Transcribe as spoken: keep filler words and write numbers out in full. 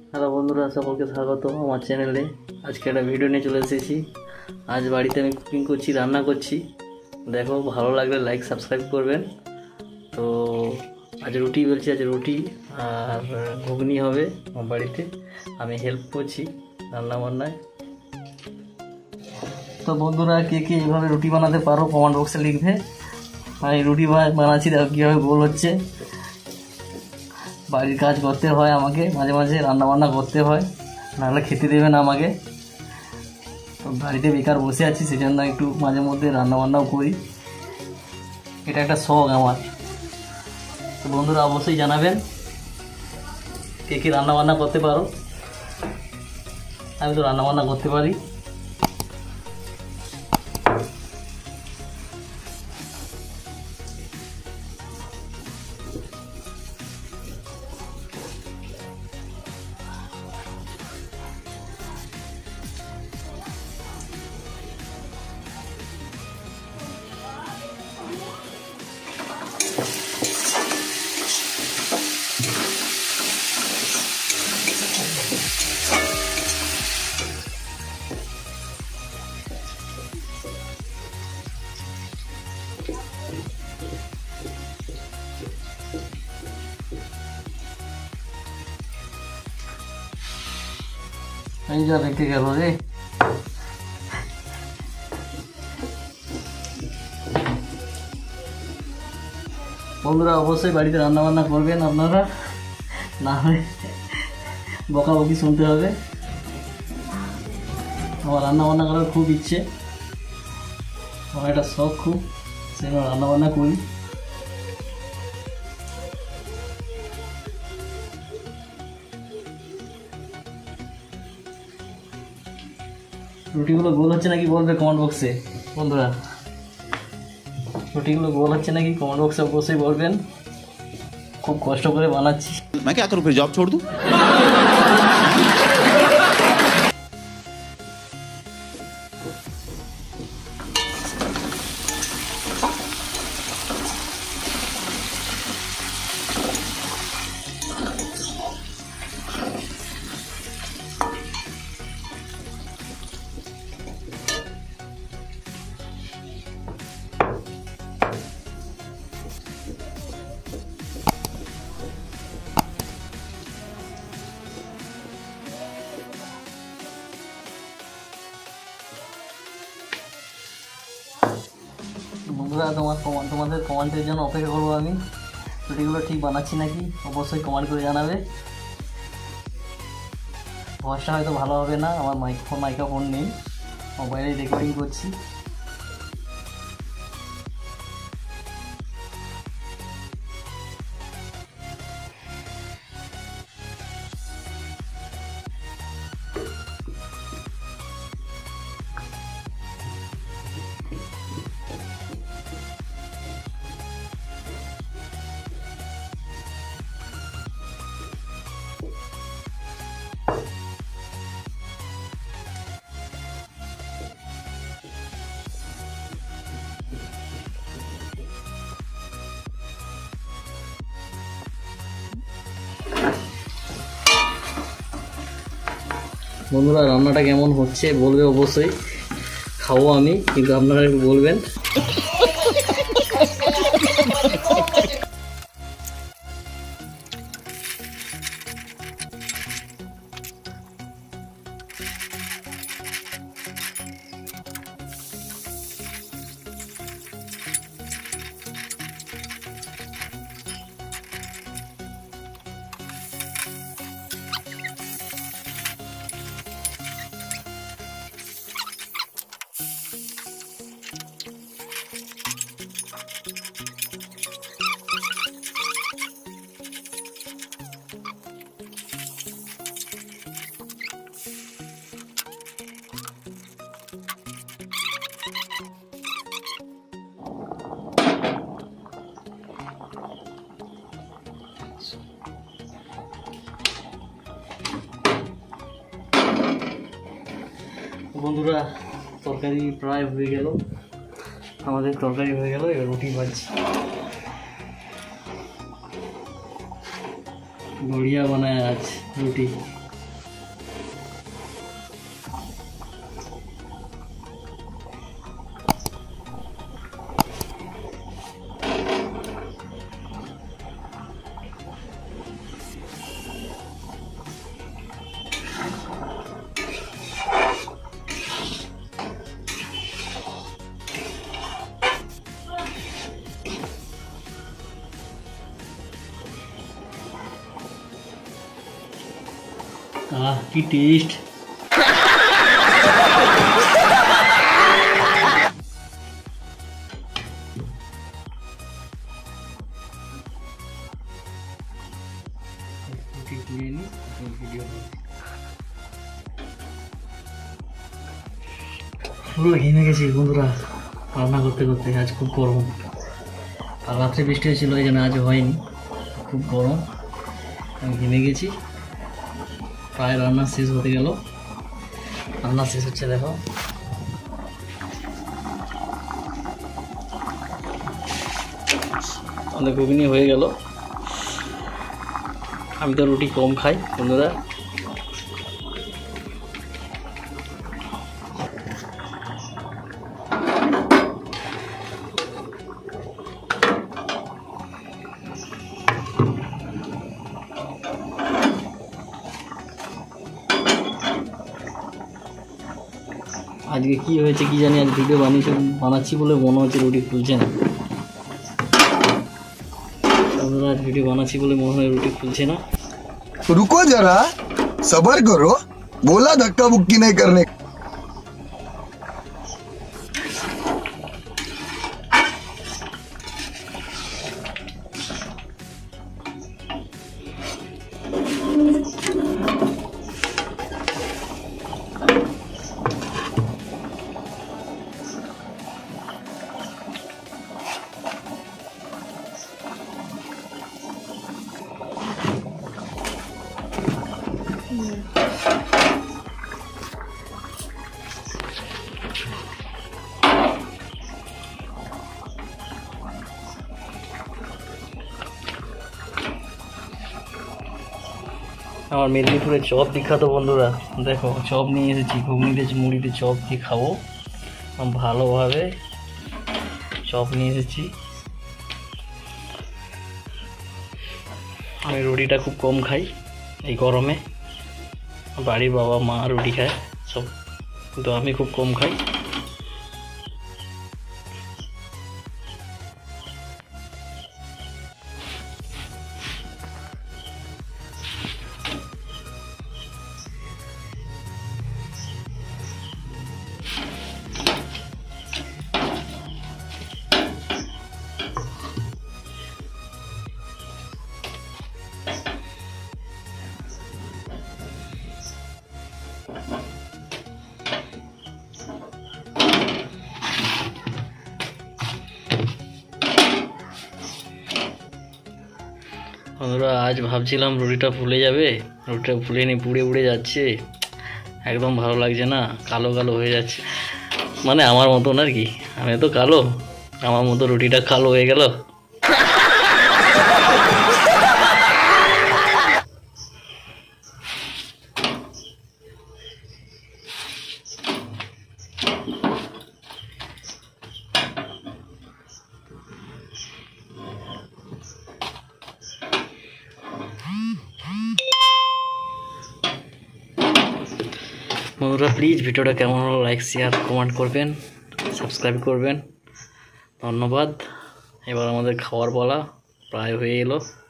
Hello বন্ধুরা, সকলকে স্বাগত আমার চ্যানেলে। আজকে একটা ভিডিও নিয়ে চলে এসেছি। আজ বাড়িতে আমি কুকিং করছি, রান্না করছি। দেখো, ভালো লাগলে লাইক সাবস্ক্রাইব করবেন। তো আজ রুটি বলছি, আজ রুটি আর ঘুগনি হবে আমার বাড়িতে। আমি হেল্প করছি রান্না বান্নায়। তো বন্ধুরা, কে কে এইভাবে রুটি বানাতে পারো কমেন্ট বক্সে লিখবে। আমি রুটি বানাচ্ছি, দেখো কীভাবে গোল হচ্ছে। বাড়ির কাজ করতে হয় আমাকে, মাঝে মাঝে রান্না বান্না করতে হয়, নাহলে খেতে দেবে না আমাকে। তো বাড়িতে বেকার বসে আছি, সেই জন্য একটু মাঝে মধ্যে রান্না বান্নাও করি। এটা একটা শখ আমার। তো বন্ধুরা অবশ্যই জানাবেন কে কে রান্না বান্না করতে পারো। আমি তো রান্না বান্না করতে পারি। এই যা রেখে গেল রে। বন্ধুরা অবশ্যই বাড়িতে রান্না বান্না করবেন আপনারা, না হলে বকাবকি শুনতে হবে। আমার রান্না বান্না করার খুব ইচ্ছে, আমার একটা শখ খুব, সেই জন্য রান্না বান্না করি। রুটিগুলো গোল হচ্ছে নাকি বলবে কমেন্ট বক্সে বন্ধুরা। রুটিগুলো গোল হচ্ছে নাকি কমেন্ট বক্সে অবশ্যই বলবেন। খুব কষ্ট করে বানাচ্ছি। मैं क्या करूं, फिर जॉब छोड़ दूं? বন্ধুরা তোমার কমেন্ট, তোমাদের কমেন্টের জন্য অপেক্ষা করবো আমি। রুটিগুলো ঠিক বানাচ্ছি নাকি অবশ্যই কমেন্ট করে জানাবে। ভয়েসটা হয়তো ভালো হবে না, আমার মাইক্রোফোন মাইক্রোফোন নেই, মোবাইলে রেকর্ডিং করছি। বন্ধুরা রান্নাটা কেমন হচ্ছে বলবে অবশ্যই। খাবো আমি, কিন্তু আপনারা একটু বলবেন। বন্ধুরা তরকারি প্রায় হয়ে গেল, আমাদের তরকারি হয়ে গেল। এবার রুটি ভাজছি। बढ़िया बनाया आज रोटी। আহ কি টেস্ট। পুরো ঘেমে গেছি বন্ধুরা রান্না করতে করতে। আজ খুব গরম, আর রাত্রে বৃষ্টি হয়েছিল এই জন্য আজ হয়নি। খুব গরম, আমি ঘেমে গেছি। প্রায় রান্না শেষ হতে গেল। রান্না শেষ হচ্ছে, দেখো আমাদের ঘুগনি হয়ে গেল। আমি তো রুটি কম খাই বন্ধুরা। আজকে কি হয়েছে কি জানি, আজ ভিডিও বানিয়েছি বানাচ্ছি বলে মনে হচ্ছে রুটি ফুলছে না। आज वीडियो बनाची बोले मोहन रोटी खुलছে না। रुको जरा सबर करो, बोला धक्का बुक्की नहीं करने। আমার মেদিনীপুরের চপ বিখ্যাত বন্ধুরা, দেখো চপ নিয়ে এসেছি। ঘুগনিতে মুড়িতে চপ দিয়ে খাবো ভালোভাবে। চপ নিয়ে এসেছি। আমি রুটিটা খুব কম খাই এই গরমে। বাড়ির বাবা মা রুটি খায় সব, কিন্তু আমি খুব কম খাই। বন্ধুরা আজ ভাবছিলাম রুটিটা ফুলে যাবে, রুটিটা ফুলেনি, পুড়ে পুড়ে যাচ্ছে। একদম ভালো লাগছে না, কালো কালো হয়ে যাচ্ছে। মানে আমার মতন আর কি, আমি তো কালো, আমার মতো রুটিটা কালো হয়ে গেল। বন্ধুরা প্লিজ ভিডিওটা কেমন হলো লাইক শেয়ার কমেন্ট করবেন, সাবস্ক্রাইব করবেন। ধন্যবাদ। এবার আমাদের খাওয়ার পালা প্রায় হয়ে এলো।